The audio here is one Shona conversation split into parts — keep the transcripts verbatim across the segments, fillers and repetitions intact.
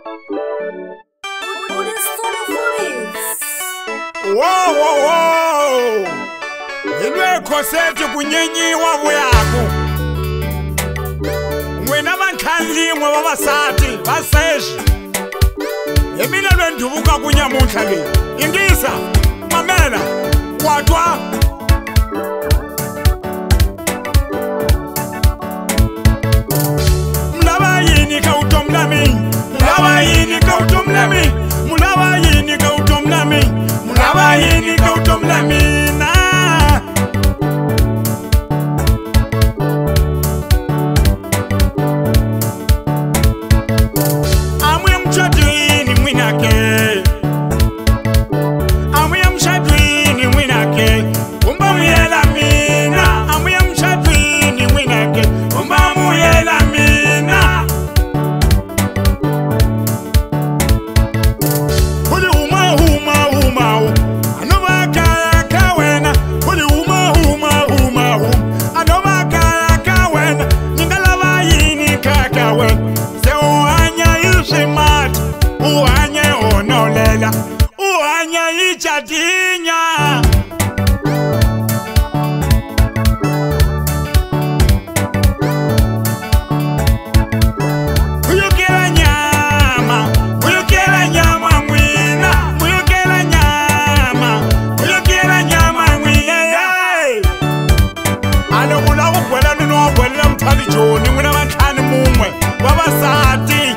Wow, wow, wow! Ilwe Khossete kunyenyiwa buyako. Mwena bankhandli mwe babasati baseshi. Yemina lwendubuka kunyamuhla le. Ingisa mamela wadwa. Mulaba yini ka utomlami. Mulaba yini ka utomlami. Mulaba yini ka utomlami. Mulaba yini ka utomlami na. Amuya mchadwini mwinake. Amuya mchadwini mwinake. Umba muyela mina. Amuya mchadwini mwinake. Umba muyela mina. Uli uma uma uma uma. Anova kaya kawena. Uli uma uma uma uma. Anova kaya kawena. Ningalava yini kakawena. Se uanya yusimati. Uanya onolela. Uanya ichadinya. Uyukela nyama, uyukela nyama mwina, uyukela nyama, uyukela nyama mwina. Alo kula ugwela nuno ugwela mthali joni mwina bantlani mumwe wabasati.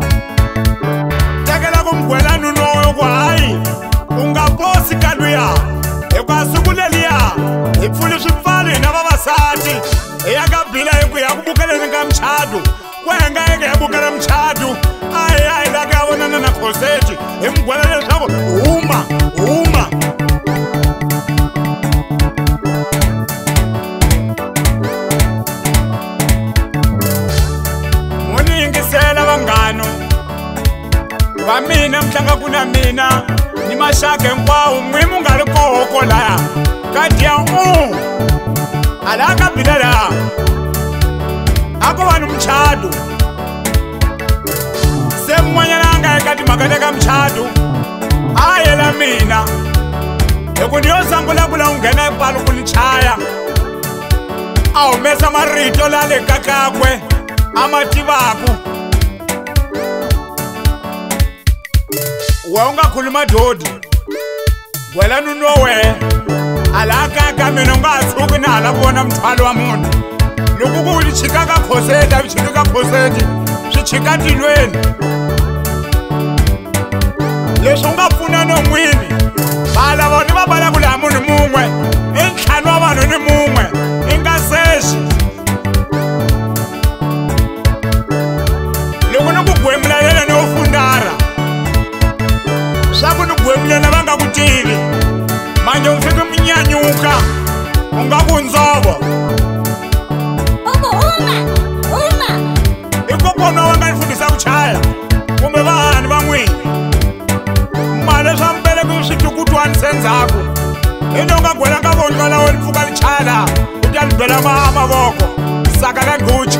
Takela kumgwela nuno yokwayi ungabosi kaluya ekwasukulelia ipfule swipfalo hina vavasati eyakabhila eku ya ku bukeleni ka mchado wenga eke ya bukela mchado ayi ayi laka ya vonana na Khossete hi mugwela leswaku huma huma. Muni yingisela vanghano va mina mtlanga ku na mina ni maxaka hinkwawo n'wi mu nga ri koho kolaya kadiya u ala ka bhila laha a ko va ni muchado se mun'wanyana a nga eka timhaka le ka muchado a yela mina hi ku ni yo sangula vula u nghena epalo ku ni chaya a humesa marito la le ka kakwe a ma tivaku. Wa unga khuluma dodi wela nunowe alaka ka mina unga atsuki na hala vona mthwalo wa munhu loko ku ri chika ka Khossete a chika ka Khossete swi chika tilweni leswi unga pfuna no n'wini vala vona va bala ku laha munhu mun'we i ntlhanu wa vanhu ni mun'we i nga seshi loko ni ku gwemulalela ni wo fundara swaku ni gwemulena va nga ku tivi manje u fike munyanyuka u nga ku nzovo i kokona wa nga ni fundisa ku chaya kumbe vahani va n'wini male swa mpele ku swi tukutwani se ndzhaku i no nga gwela ka vondlola we ni pfuka li chaya laha u ta ni bela mavoko saka la guchi.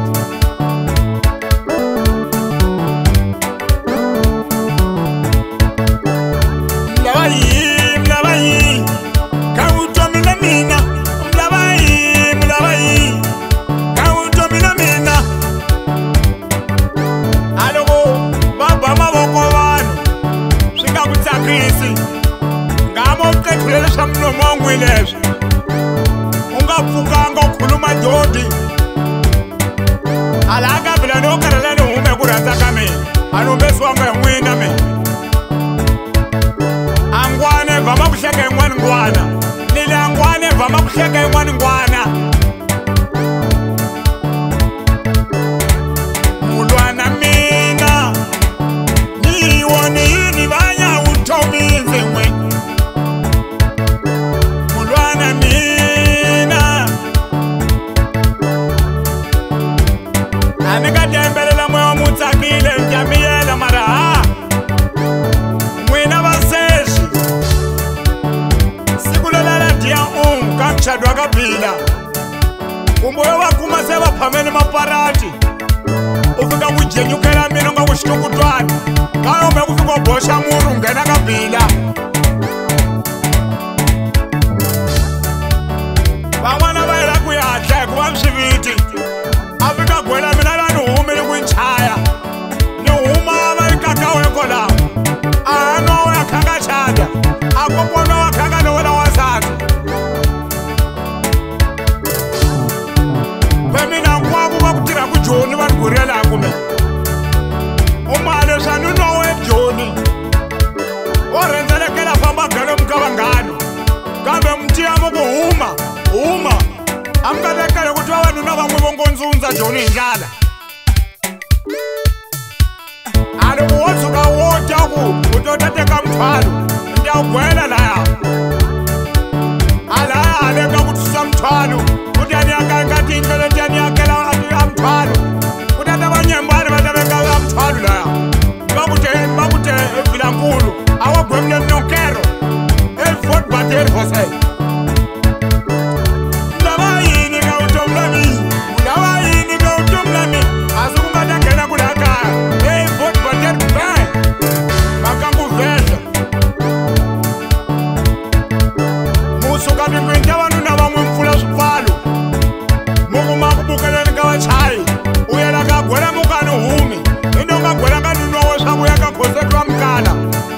Leswi u nga pfukanga u khuluma dodi hala ka bhila ni wo karhala ni hume ku rhandza ka mina a ni humesiwanga hi n'wina mina a ngwane vhama ku hleka yin'wani ngwana ni le a ngwane vhama ku hleka yin'wani ngwana mulwana mina ni woni yini vanya vutominzi n'we ani ka tembelela moya wa mutsakile njamiyela mara ha n'wina vaseshi siku lolela diya u ka muchado wa ka bhila kumbe yo va kuma se va phamele maparati u fika ku jenyukela mina u nga ku xikukutwana kayome ku fika boxa muru nghena ka bila van'wana va yela ku yatla hikuva swiviti a fika gwela mina la ni humile ku nchaya ni huma va yi kakawe kolawo a no ya khanga chada a kokwana wa khanga no wela wasati mina nkwavo va ku tirha ku joni va ni gurela kume umale swa ni nowe joni wo rhendzelekela famba galo muka vanghano kambe mutiyamo ku huma huma a mi nga lekele ku twa vanuna van'we vo ngondzundza joni hi ndlala a ni ku wo tshuka wo tya ku u to ta teka mthwalo ndi ya gwela laya a laya haleka ku tsusa mthwalo kutani yakanga tindlelo tani yakela amthwalo kutata vanyembani va laveka amthwalo laya vakute vakute vilankulu awagwemle nokero elfort bater Khossete lava yini ka utomlami lava yini ka utomlami asukungata ngena kulaka elfort bater ba makambu vela musuka nikwenda vanuna vamwe mfula swipfalo mukumakubukeleni ka vachayi u yela ka gwela mukani humi i no ka gwela ka nunowe swa ku ya ka Khossete wa mukala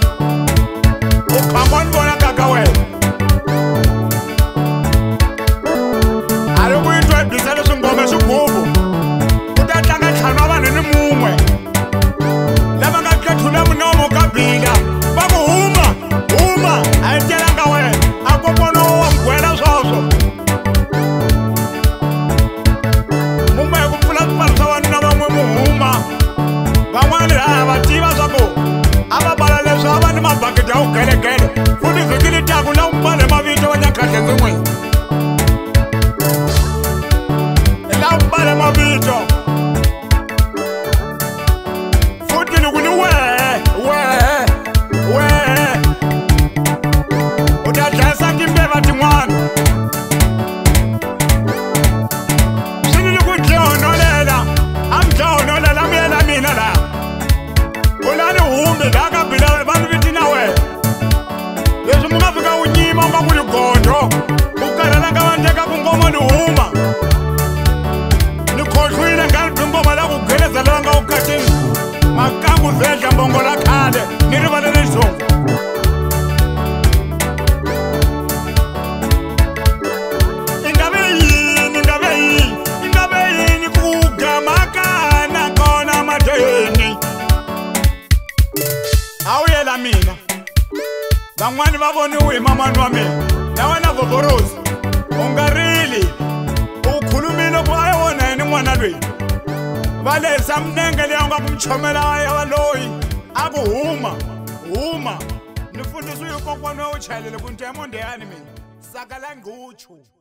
u khamba ni vona kaka wena a ri ku yi twa bisa leswi ngome swigubu ku ta tlanga ntlhanu wa vanhu ni mumwe lava nga tlethula munomo ka bila va ku huma huma a yi telanga wena a kokwana wa mgwela swoswo van'wani laha va tiva swa ku a va bala leswi a va ni mabaketi ya ku gelegele futhi vhikili taku la umbale mavito va nyakhahle ndzi n'wini la umbale mavito futhi ni ku ni wehe wehe wehe u ta dlayisa timbeva tin'wana swi ni ku dlahonolela a mi dlahonolela mi yela mina laha ulani humbi la ka bila vanhu vitina wena leswi mu nga fika u nyima u nga ku ni gondo u karhala nga vandleka ku ngoma ni huma ni khohlwile ngani byi ngoma la ku geleza lava nga ku katini makangu vhedla mbongo la khale ni rivala lexongo i nga ve yini i nga ve yini i nga ve yini ku gamakana kona madeni a wu yela mina van'wani va voniwe hi mamani wa mina na wena vovorosi u nga rili u khulumile ku a yi wona yini n'wana lweyi va lehisa minenge leyi u nga ku mi chomela ya valoyi a ku huma huma ni fundisiwe hi kokwana wa u chayelele ku ntemo ndeyani mina sakalanguchu